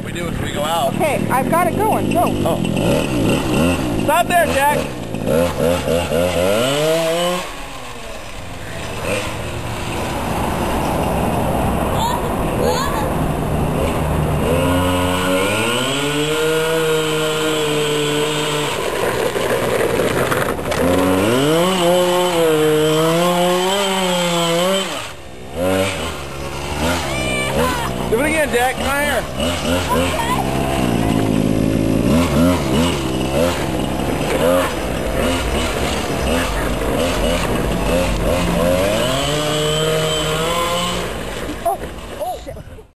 we do is we go out. Okay, I've got it going. Go. Oh. Stop there, Jack. Do it again, Jack. Come on here.